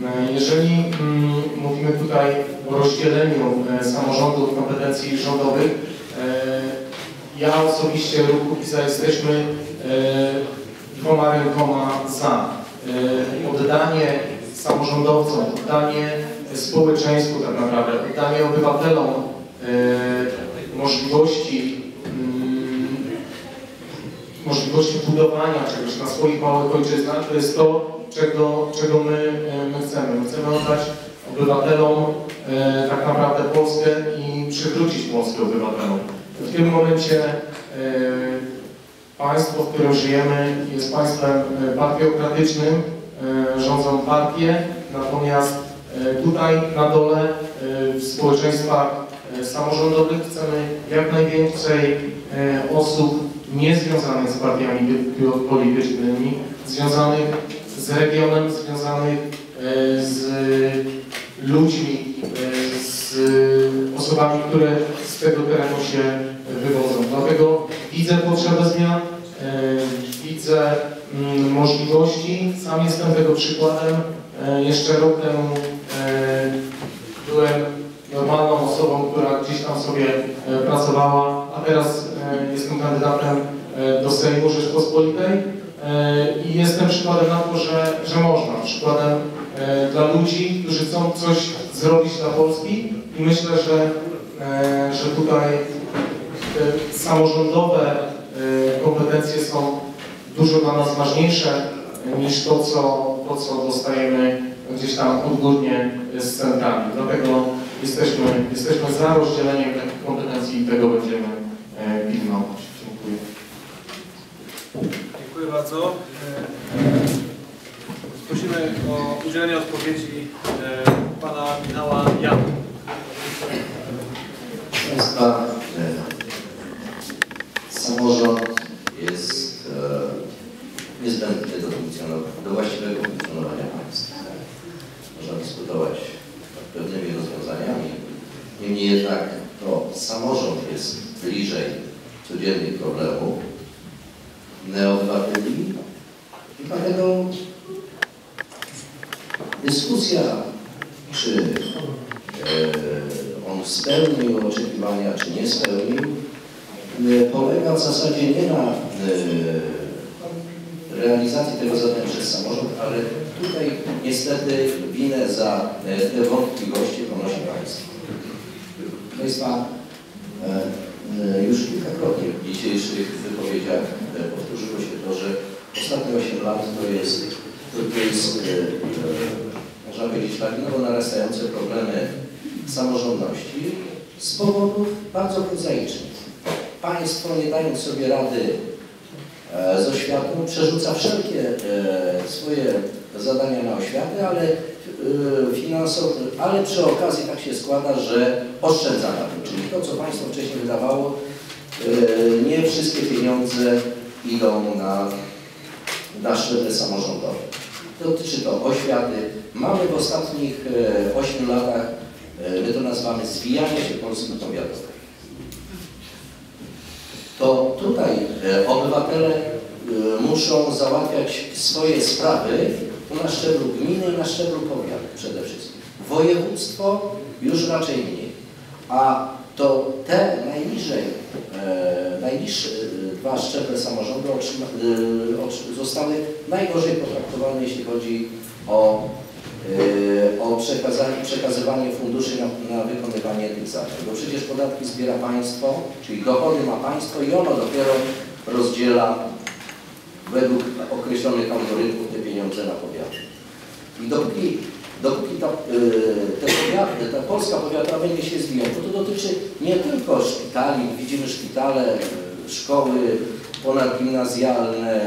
Jeżeli mówimy tutaj o rozdzieleniu samorządów kompetencji rządowych, ja osobiście, ruch Kukiza, jesteśmy dwoma rękoma za. Oddanie samorządowcom, oddanie społeczeństwu tak naprawdę, oddanie obywatelom możliwości budowania czegoś na swoich małych ojczyznach, to jest to, czego my chcemy. My chcemy oddać obywatelom tak naprawdę Polskę i przywrócić Polskę obywatelom. W tym momencie państwo, w którym żyjemy, jest państwem partiokratycznym, rządzą partie, natomiast tutaj na dole w społeczeństwach samorządowych chcemy jak najwięcej osób niezwiązanych z partiami politycznymi, związanych z regionem, związanych z ludźmi, z osobami, które z tego terenu się wywodzą. Dlatego widzę potrzebę zmian, widzę możliwości. Sam jestem tego przykładem. Jeszcze rok temu byłem normalną osobą, która gdzieś tam sobie pracowała, a teraz jestem kandydatem do Sejmu Rzeczpospolitej i jestem przykładem na to, że można. Przykładem dla ludzi, którzy chcą coś zrobić dla Polski i myślę, że tutaj te samorządowe kompetencje są dużo dla nas ważniejsze niż to, co dostajemy gdzieś tam odgórnie z centrami. Dlatego jesteśmy za rozdzieleniem takich kompetencji i tego będziemy pilnować. Dziękuję. Dziękuję bardzo. Prosimy o udzielenie odpowiedzi pana Michała Jana. Państwa, samorząd jest niezbędny do właściwego funkcjonowania państwa. Można dyskutować nad pewnymi rozwiązaniami, niemniej jednak to samorząd jest bliżej codziennych problemów obywateli i dlatego dyskusja, czy on spełnił oczekiwania, czy nie spełnił, polega w zasadzie nie na realizacji tego zadania przez samorząd, ale tutaj niestety winę za te wątpliwości ponosi państwo. Państwa, już kilkakrotnie w dzisiejszych wypowiedziach powtórzyło się to, że ostatnie 8 lat to jest można powiedzieć, lawinowo narastające problemy samorządności z powodów bardzo prozaicznych. Państwo, nie dając sobie rady z oświatą, przerzuca wszelkie swoje zadania na oświatę, ale przy okazji tak się składa, że oszczędza na tym. Czyli to, co państwo wcześniej wydawało, nie wszystkie pieniądze idą na szczeble samorządowe. Dotyczy to oświaty. Mamy w ostatnich 8 latach, my to nazywamy zwijanie się Polski powiatowej. To tutaj obywatele muszą załatwiać swoje sprawy na szczeblu gminy i na szczeblu powiatu przede wszystkim. Województwo już raczej mniej. A to te najniższe dwa szczeble samorządu zostały najgorzej potraktowane, jeśli chodzi o przekazywanie funduszy na wykonywanie tych zadań. Bo przecież podatki zbiera państwo, czyli dochody ma państwo i ono dopiero rozdziela według określonych algorytmów te pieniądze na powiaty. I dopóki ta Polska powiatowa będzie się zwijać, bo to dotyczy nie tylko szpitali, widzimy szpitale, szkoły ponadgimnazjalne,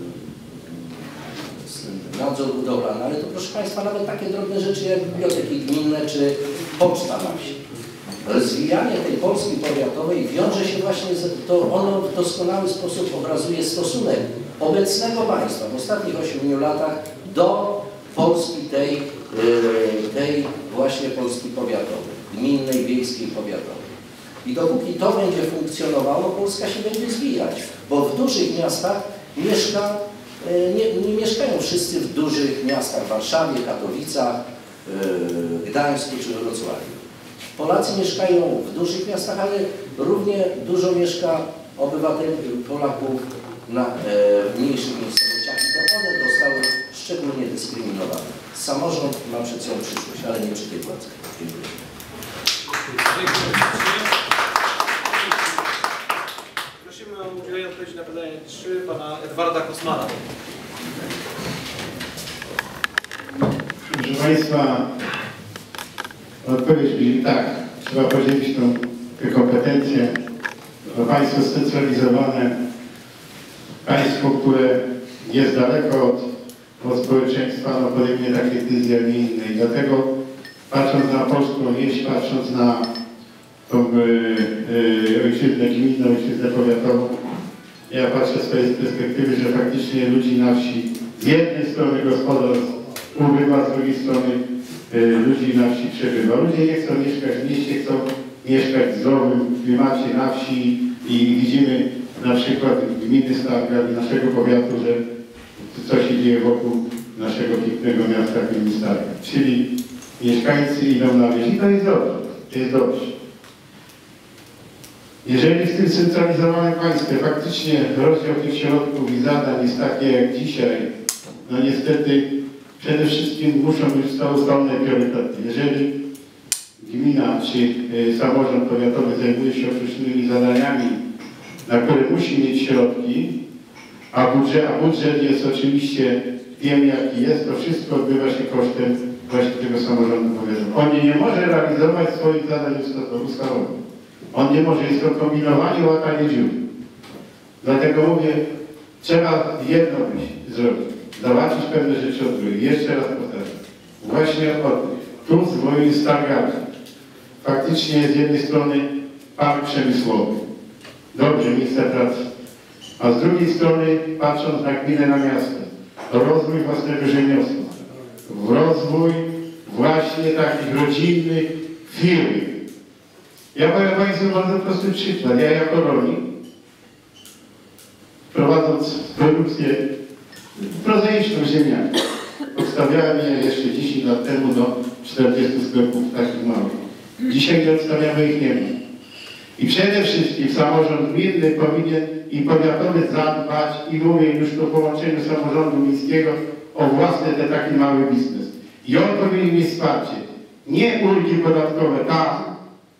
nadzór budowlany, ale to proszę państwa nawet takie drobne rzeczy jak biblioteki gminne czy poczta na wsi. Rozwijanie tej Polski powiatowej wiąże się właśnie ono w doskonały sposób obrazuje stosunek obecnego państwa w ostatnich 8 latach do Polski tej właśnie Polski powiatowej, gminnej, wiejskiej, powiatowej. I dopóki to będzie funkcjonowało, Polska się będzie zwijać, bo w dużych miastach mieszka nie mieszkają wszyscy w dużych miastach, w Warszawie, Katowicach, Gdańsku czy Wrocławiu. Polacy mieszkają w dużych miastach, ale równie dużo mieszka obywateli, Polaków w mniejszych miejscowościach i to one zostały szczególnie dyskryminowane. Samorząd ma przed sobą przyszłość, ale nie przy tej władzy. Dziękuję. Prosimy o udzielenie odpowiedzi na pytanie 3 pana Edwarda Kosmana. Proszę Państwa, odpowiedź brzmi tak. Trzeba podzielić te kompetencje. To państwo scentralizowane, państwo, które jest daleko od społeczeństwa, no podejmie takie decyzje, a nie inne. I dlatego patrząc na polską wieś, patrząc na tą ojczyznę gminną, ojczyznę powiatową, ja patrzę z swojej perspektywy, że faktycznie ludzi na wsi z jednej strony gospodarstw ubywa, z drugiej strony ludzi na wsi przebywa. Ludzie nie chcą mieszkać w mieście, chcą mieszkać w zdrowym klimacie na wsi i widzimy na przykład gminy Stargard i naszego powiatu, że co się dzieje wokół naszego pięknego miasta gminy Stargard. Czyli mieszkańcy idą na wieś i to jest dobrze. To jest dobrze. Jeżeli w tym centralizowanym państwie faktycznie rozdział tych środków i zadań jest taki jak dzisiaj, no niestety przede wszystkim muszą być ustalone priorytety. Jeżeli gmina czy samorząd powiatowy zajmuje się określonymi zadaniami, na które musi mieć środki, a budżet jest oczywiście, wiemy jaki jest, to wszystko odbywa się kosztem właśnie tego samorządu powiatowego. On nie może realizować swoich zadań ustawowych. On nie może, jest to kombinowanie, łatanie dziur. Dlatego mówię, trzeba jedno zrobić. Zobaczyć pewne rzeczy od drugiej. Jeszcze raz powtarzam. Właśnie tu w moim Stargardzie faktycznie z jednej strony park przemysłowy. Dobrze, miejsca pracy. A z drugiej strony, patrząc na gminę, na miasto, rozwój własnego rzemiosła. Rozwój właśnie takich rodzinnych firm. Ja powiem Państwu bardzo prosty przykład. Ja jako rolnik, prowadząc produkcję prozaiczną ziemniaków, odstawiałem je jeszcze 10 lat temu do 40 sklepów takich małych. Dzisiaj nie odstawiamy ich nie ma. I przede wszystkim samorząd gminny powinien i powiatowy zadbać i mówię już to połączeniu samorządu miejskiego o własny taki mały biznes. I on powinien mieć wsparcie. Nie ulgi podatkowe tam.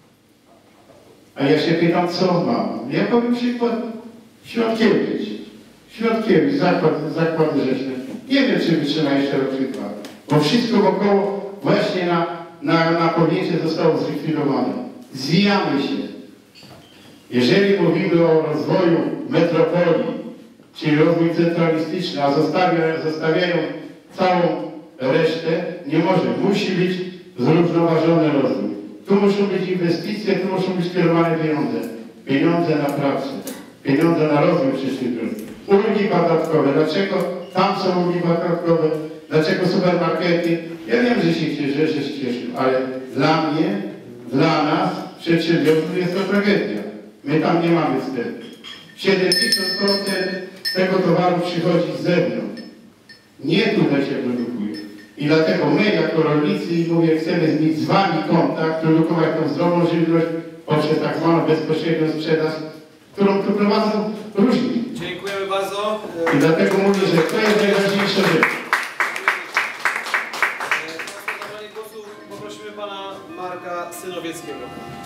A ja się pytam, co mam? Ja powiem przykład Świątkiewicz, zakłady rzeczne. Nie wiem, czy wytrzyma jeszcze rok czy dwa. Bo wszystko wokoło właśnie na powiecie zostało zlikwidowane. Zwijamy się. Jeżeli mówimy o rozwoju metropolii, czyli rozwój centralistyczny, a zostawiają całą resztę, nie może. Musi być zrównoważony rozwój. Tu muszą być inwestycje, tu muszą być kierowane pieniądze. Pieniądze na pracę, pieniądze na rozwój przedsiębiorstw. Ulgi podatkowe. Dlaczego tam są ulgi podatkowe? Dlaczego supermarkety? Ja wiem, że się cieszą, ale dla mnie, dla nas, przedsiębiorców jest to tragedia. My tam nie mamy wstępu. 70% tego towaru przychodzi z zewnątrz. Nie tutaj się produkuje. I dlatego my jako rolnicy, mówię, chcemy mieć z Wami kontakt, produkować tą zdrową żywność poprzez tak zwaną bezpośrednią sprzedaż, którą tu prowadzą różni. Dziękujemy bardzo. I dlatego mówię, że to jest najważniejsza rzecz. Na zabranie głosu poprosimy pana Marka Synowieckiego.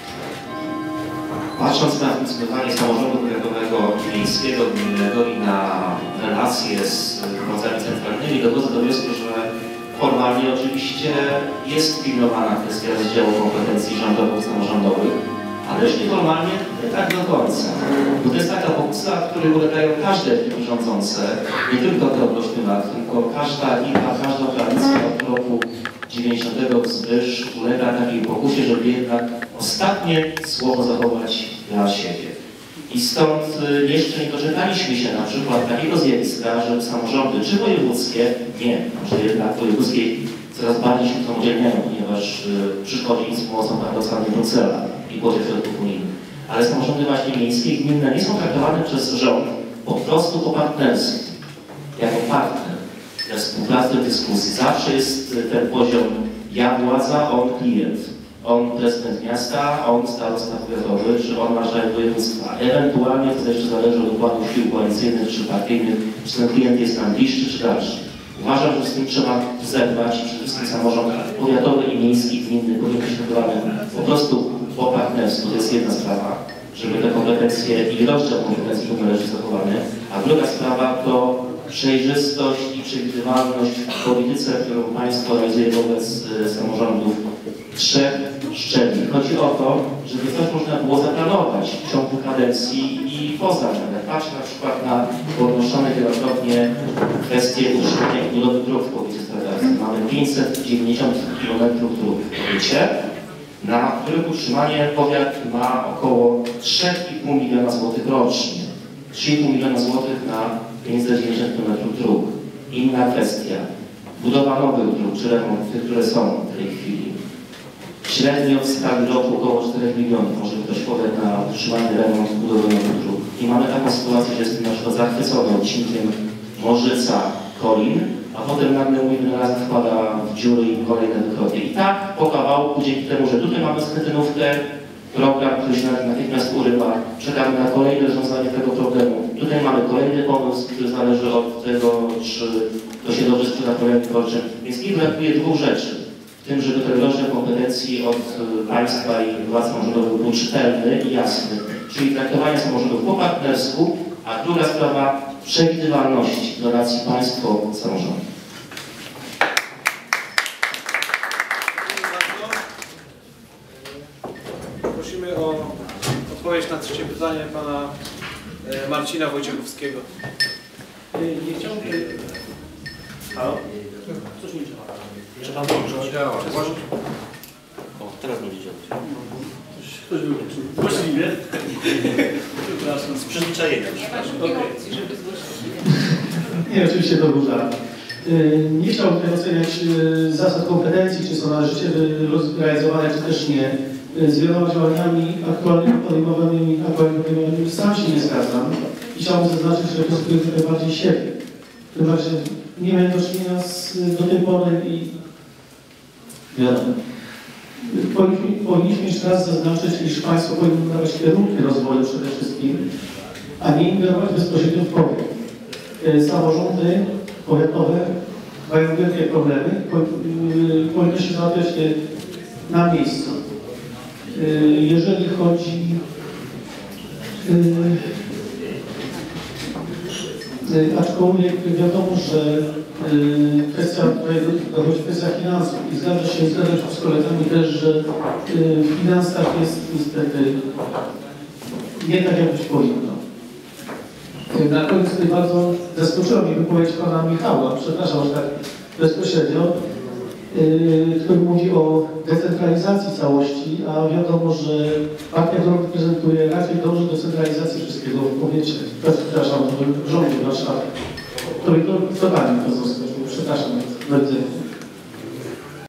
Patrząc na funkcjonowanie samorządu powiatowego, miejskiego, gminnego i na relacje z władzami centralnymi, dochodzę do wniosku, że formalnie oczywiście jest pilnowana kwestia rozdziału kompetencji rządowych, samorządowych, ależ nieformalnie tak do końca. Bo to jest taka pokusa, której ulegają każde firmy rządzące, nie tylko te od 8 lat, tylko każda liga, każda koalicja od roku 90 wzwyż ulega takiej pokusie, żeby jednak ostatnie słowo zachować dla siebie. I stąd jeszcze nie doczekaliśmy się na przykład takiego zjawiska, że samorządy, czy wojewódzkie, nie, może jednak wojewódzkie coraz bardziej się samodzielniają, ponieważ przychodzi im z pomocą paradoksalnie Bruksela i podział środków unijnych. Ale samorządy właśnie miejskie i gminne nie są traktowane przez rząd po prostu po partnersku. jako partner we współpracy, w dyskusji. Zawsze jest ten poziom ja władza, on klient. On prezydent miasta, on starosta powiatowy, czy on marszałek województwa. Ewentualnie to jeszcze zależy od układów sił koalicyjnych czy partyjnych, czy ten klient jest nam bliższy czy dalszy. Uważam, że z tym trzeba zerwać i przede wszystkim samorząd powiatowy i miejski, gminny powinien być traktowany po prostu po partnerstwu. To jest jedna sprawa, żeby te kompetencje i rozdział kompetencji był należycie zachowany, a druga sprawa to przejrzystość i przewidywalność w polityce, którą państwo realizuje wobec samorządów 3 szczebli. Chodzi o to, żeby coś można było zaplanować w ciągu kadencji i poza nią. Patrzę na przykład na podnoszone wielokrotnie kwestie utrzymania i budowy dróg w powiecie strategicznym. Mamy 590 km dróg w powiecie, na których utrzymanie powiat ma około 3,5 miliona złotych rocznie. 3,5 miliona złotych na 590 km dróg. Inna kwestia. Budowa nowych dróg, czy remont tych, które są w tej chwili. Średnio w skali roku około 4 milionów może ktoś powiat na utrzymanie, remont, budowę nowych dróg. I mamy taką sytuację, że jestem na przykład zachwycony odcinkiem Morzyca, Kolin, a potem nagle mój wynalazek wpada w dziury i kolejne wykroty. I tak po kawałku, dzięki temu, że tutaj mamy schetynówkę, program, który się natychmiast urywa, czekamy na kolejne rozwiązanie tego problemu. Tutaj mamy kolejny pomysł, który zależy od tego, czy to się dobrze sprzeda projektem wyborczym. Więc mi brakuje 2 rzeczy. W tym, żeby ten rozdział kompetencji od państwa i władz samorządowych był czytelny i jasny, czyli traktowanie samorządów po partnersku, a druga sprawa przewidywalności relacji państwo-samorząd. Prosimy o odpowiedź na trzecie pytanie pana Marcina Wojciechowskiego. Nie chciałbym... Halo? Coś mi działa. Czy pan dobrze działa? O, teraz będzie działać. Ktoś wyłączył. Właściwie? Przepraszam, z przyzwyczajenia. Nie, oczywiście to był żart. Nie chciałbym tutaj oceniać zasad kompetencji, czy są należycie realizowane, czy też nie. Z wieloma działaniami aktualnie podejmowanymi sam się nie zgadzam i chciałbym zaznaczyć, że reprezentuję tutaj bardziej siebie. Tym bardziej, że nie miałem do czynienia do tej pory i wiadomo. Powinniśmy jeszcze raz zaznaczyć, iż państwo powinno dawać kierunki rozwoju przede wszystkim, a nie ingerować bezpośrednio w powiat. Samorządy powiatowe mają wielkie problemy, powinno się załatwiać na miejscu. Jeżeli chodzi aczkolwiek wiadomo, że kwestia finansów i zgadzam się z kolegami też, że w finansach jest niestety nie tak, jak być powinno. Na koniec tutaj bardzo zaskoczyła mnie wypowiedź pana Michała, przepraszam, że tak bezpośrednio, który mówi o decentralizacji całości, a wiadomo, że partia, którą reprezentuje, raczej dąży do centralizacji wszystkiego w powiecie, przepraszam, w rządzie Warszawy. To totalnie to zaskoczyło, przepraszam, do widzenia.